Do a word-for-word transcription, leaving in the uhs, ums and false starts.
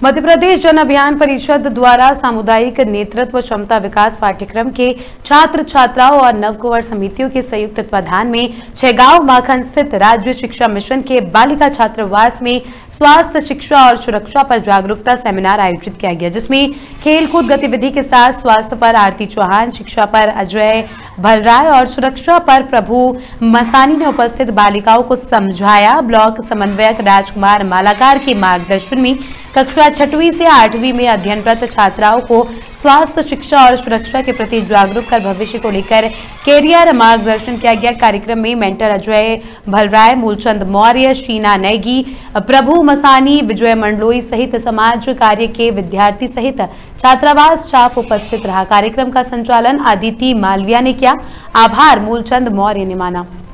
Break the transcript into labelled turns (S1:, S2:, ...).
S1: मध्य प्रदेश जन अभियान परिषद द्वारा सामुदायिक नेतृत्व क्षमता विकास पाठ्यक्रम के छात्र छात्राओं और नवकुंवर समितियों के संयुक्त तत्वाधान में छगांव माखन स्थित राज्य शिक्षा मिशन के बालिका छात्रावास में स्वास्थ्य शिक्षा और सुरक्षा पर जागरूकता सेमिनार आयोजित किया गया, जिसमें खेलकूद गतिविधि के साथ स्वास्थ्य पर आरती चौहान, शिक्षा पर अजय भलराय और सुरक्षा पर प्रभु मसानी ने उपस्थित बालिकाओं को समझाया। ब्लॉक समन्वयक राजकुमार मालाकार के मार्गदर्शन में कक्षा छठवीं से आठवीं में अध्ययनरत छात्राओं को स्वास्थ्य शिक्षा और सुरक्षा के प्रति जागरूक कर भविष्य को लेकर कैरियर मार्गदर्शन किया गया। कार्यक्रम में मेंटर अजय भलराय, मूलचंद मौर्य, शीना नेगी, प्रभु मसानी, विजय मंडलोई सहित समाज कार्य के विद्यार्थी सहित छात्रावास स्टाफ उपस्थित रहा। कार्यक्रम का संचालन अदिति मालविया ने किया। आभार मूलचंद मौर्य ने माना।